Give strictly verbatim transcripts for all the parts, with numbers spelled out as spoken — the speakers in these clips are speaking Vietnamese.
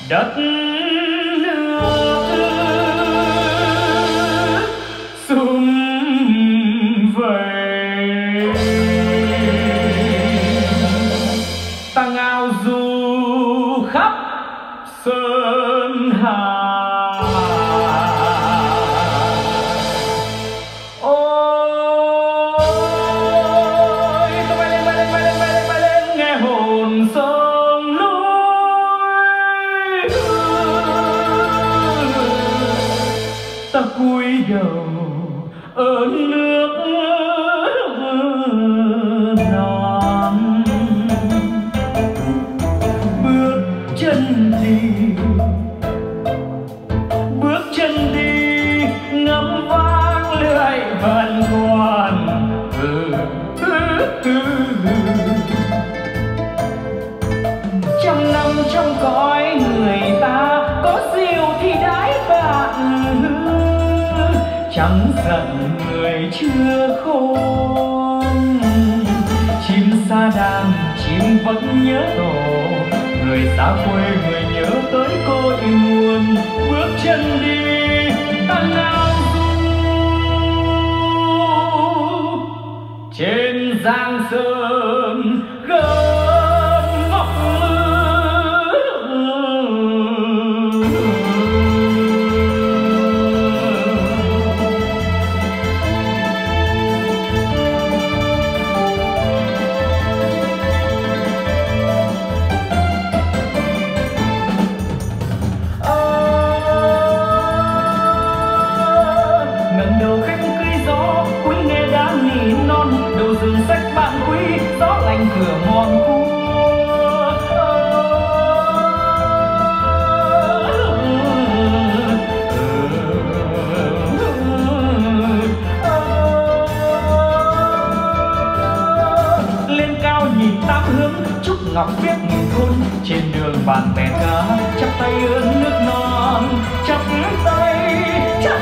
đất nước sum vầy, ta ngao du khắp sơn hà. Ôi ta bay lên bay lên bay lên bay lên bay lên nghe hồn sông núi, ta cúi đầu ơn nước non, bước chân đi bước chân đi ngắm vang lưỡi vần quan. Ừ, ừ, ừ, ừ. Trăm năm trong cõi người ta có siêu thì đãi bạn, chẳng giận người chưa khôn. Chim sa đàn chim vẫn nhớ tổ, người xa quê người nhớ tới cội nguồn. Bước chân đi ta ngao du trên giang sơn gấm vóc. Đầu khách cưới gió cuối nghe đám nỉ non, đầu rừng sách bạn quý gió lạnh cửa mòn cua. Lên cao nhìn tám hướng trúc ngọc viết nghìn thôn, trên đường bàn bè cá chắp tay ơn nước non, chắp tay chắp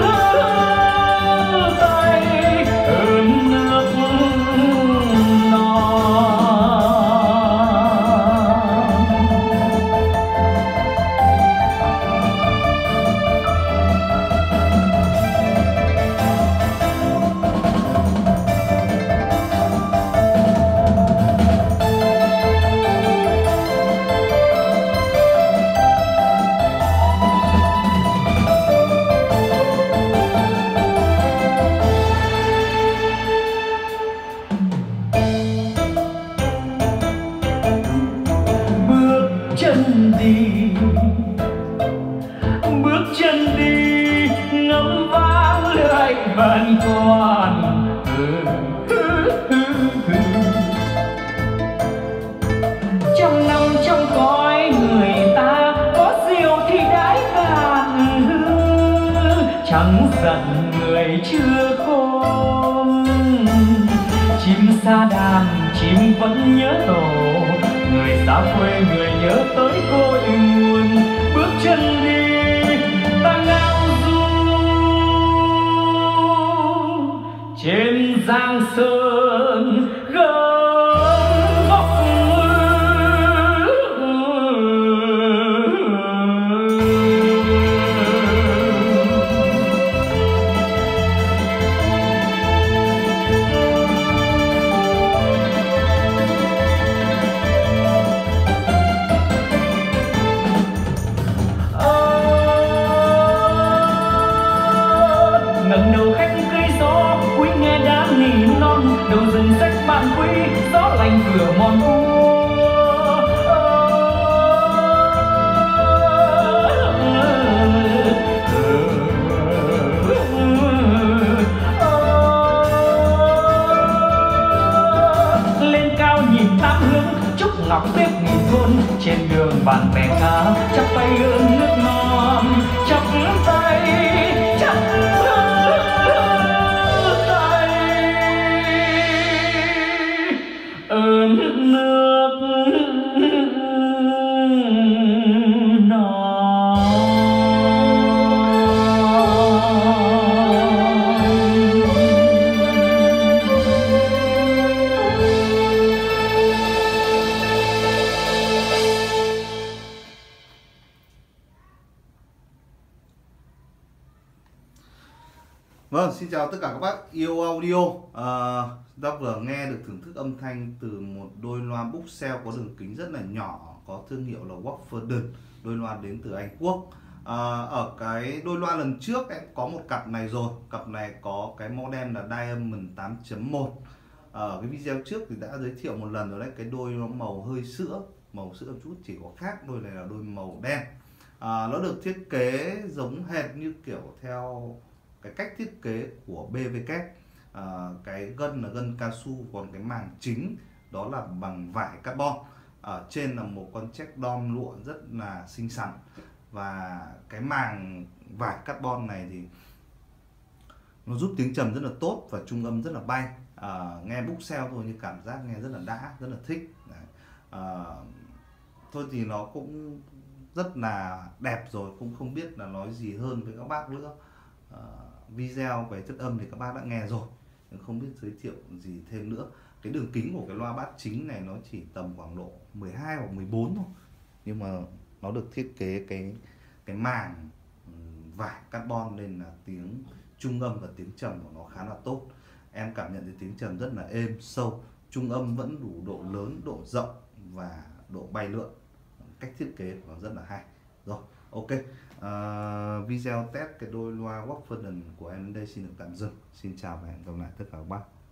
chân đi bước chân đi ngắm vang lưỡi vần quan. Ừ, ừ, ừ, ừ. Trăm năm trong cõi người ta có siêu thì đãi bạn, chẳng giận người chưa khôn. Chim sa đàn chim vẫn nhớ tổ, người xa quê người nhớ tới cội nguồn. Bước chân đi ta ngao du trên giang sơn gấm vóc. Ngẩng đầu khách cưới gió quý nghe đám nỉ non, đầu rừng sách bạn quý gió lạnh cửa mòn cua. Lên cao nhìn tám hướng trúc ngọc biết nghìn thôn, trên đường bàn bè cá chắp tay ơn nước non, chắp tay chắp ơn nước non. xin chào tất cả các bác yêu audio. à, Ta vừa nghe được thưởng thức âm thanh từ một đôi loa Bookshelf có đường kính rất là nhỏ, có thương hiệu là Watford. Đôi loa đến từ Anh Quốc. à, Ở cái đôi loa lần trước em có một cặp này rồi. Cặp này có cái model là Diamond tám chấm một. Ở cái video trước thì đã giới thiệu một lần rồi đấy. Cái đôi nó màu hơi sữa, màu sữa một chút, chỉ có khác đôi này là đôi màu đen. à, Nó được thiết kế giống hệt như kiểu theo cái cách thiết kế của bê vê kép. à, Cái gân là gân cao su, còn cái màng chính đó là bằng vải carbon. Ở trên là một con check dom lụa rất là xinh xắn. Và cái màng vải carbon này thì nó giúp tiếng trầm rất là tốt và trung âm rất là bay. à, Nghe Bookshelf thôi nhưng cảm giác nghe rất là đã, rất là thích. à, Thôi thì nó cũng rất là đẹp rồi, cũng không biết là nói gì hơn với các bác nữa. à, Video về chất âm thì các bác đã nghe rồi, không biết giới thiệu gì thêm nữa. Cái đường kính của cái loa bát chính này nó chỉ tầm khoảng độ mười hai hoặc mười bốn thôi, nhưng mà nó được thiết kế cái cái màng vải carbon nên là tiếng trung âm và tiếng trầm của nó khá là tốt. Em cảm nhận thấy tiếng trầm rất là êm sâu, trung âm vẫn đủ độ lớn, độ rộng và độ bay lượn. Cách thiết kế của nó rất là hay. Rồi, ok. à, Video test cái đôi loa Watford của em đến đây xin được tạm dừng. Xin chào và hẹn gặp lại tất cả các bác.